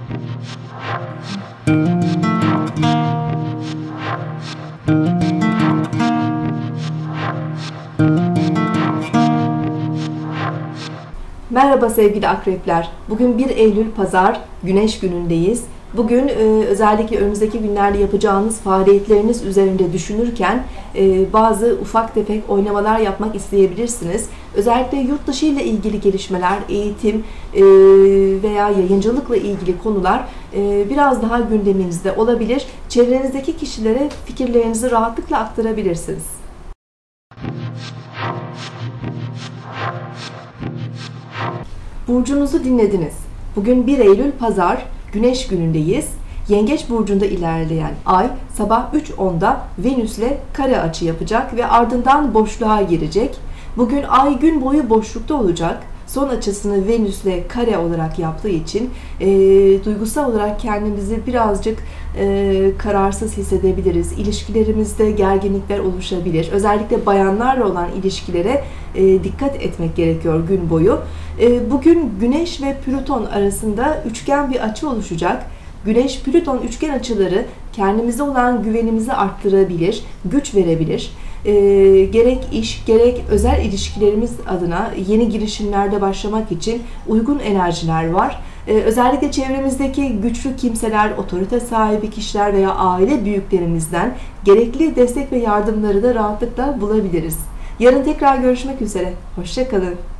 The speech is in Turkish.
Merhaba sevgili akrepler. Bugün 1 Eylül Pazar, Güneş günündeyiz. Bugün özellikle önümüzdeki günlerde yapacağınız faaliyetleriniz üzerinde düşünürken bazı ufak tefek oynamalar yapmak isteyebilirsiniz. Özellikle yurt dışı ile ilgili gelişmeler, eğitim veya yayıncılıkla ilgili konular biraz daha gündeminizde olabilir. Çevrenizdeki kişilere fikirlerinizi rahatlıkla aktarabilirsiniz. Burcunuzu dinlediniz. Bugün 1 Eylül Pazar, Güneş günündeyiz. Yengeç burcunda ilerleyen Ay sabah 3:10'da Venüs'le kare açı yapacak ve ardından boşluğa girecek. Bugün Ay gün boyu boşlukta olacak. Son açısını Venüs'le kare olarak yaptığı için duygusal olarak kendimizi birazcık kararsız hissedebiliriz. İlişkilerimizde gerginlikler oluşabilir. Özellikle bayanlarla olan ilişkilere dikkat etmek gerekiyor gün boyu. Bugün Güneş ve Plüton arasında üçgen bir açı oluşacak. Güneş-Plüton üçgen açıları kendimize olan güvenimizi arttırabilir, güç verebilir. Gerek iş, gerek özel ilişkilerimiz adına yeni girişimlerde başlamak için uygun enerjiler var. Özellikle çevremizdeki güçlü kimseler, otorite sahibi kişiler veya aile büyüklerimizden gerekli destek ve yardımları da rahatlıkla bulabiliriz. Yarın tekrar görüşmek üzere. Hoşça kalın.